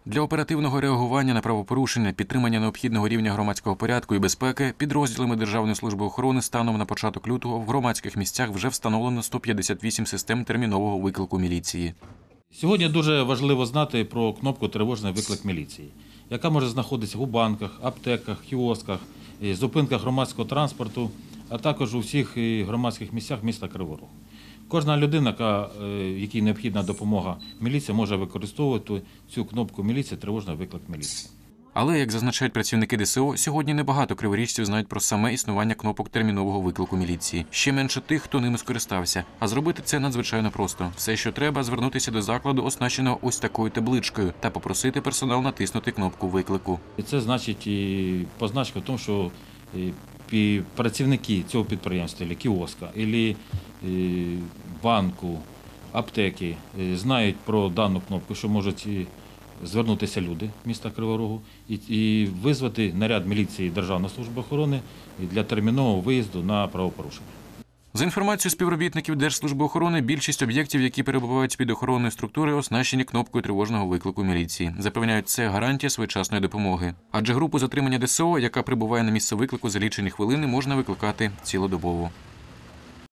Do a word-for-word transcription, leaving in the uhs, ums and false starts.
Для оперативного реагування на правопорушення, підтримання необхідного рівня громадського порядку і безпеки підрозділами Державної служби охорони станом на початок лютого в громадських місцях вже встановлено сто п'ятдесят вісім систем термінового виклику міліції. Сьогодні дуже важливо знати про кнопку «Тривожний виклик міліції», яка може знаходитися у банках, аптеках, кіосках, зупинках громадського транспорту, а також у всіх громадських місцях міста Кривого Рогу. Кожна людина, якій необхідна допомога міліції, може використовувати цю кнопку міліції «Тривожний виклик міліції». Але, як зазначають працівники Д С О, сьогодні небагато криворіжців знають про саме існування кнопок термінового виклику міліції. Ще менше тих, хто ними скористався. А зробити це надзвичайно просто. Все, що треба, звернутися до закладу, оснащеного ось такою табличкою, та попросити персонал натиснути кнопку виклику. І це значить і позначка в тому, що працівники цього підприємства, або кіоска, або банку, аптеки знають про дану кнопку, що можуть звернутися люди міста Кривого Рогу і, і визвати наряд міліції Державної служби охорони для термінового виїзду на правопорушення. За інформацією співробітників Держслужби охорони, більшість об'єктів, які перебувають під охоронною структурою, оснащені кнопкою тривожного виклику міліції. Запевняють, це гарантія своєчасної допомоги. Адже групу затримання Д С О, яка прибуває на місце виклику за лічені хвилини, можна викликати цілодобово.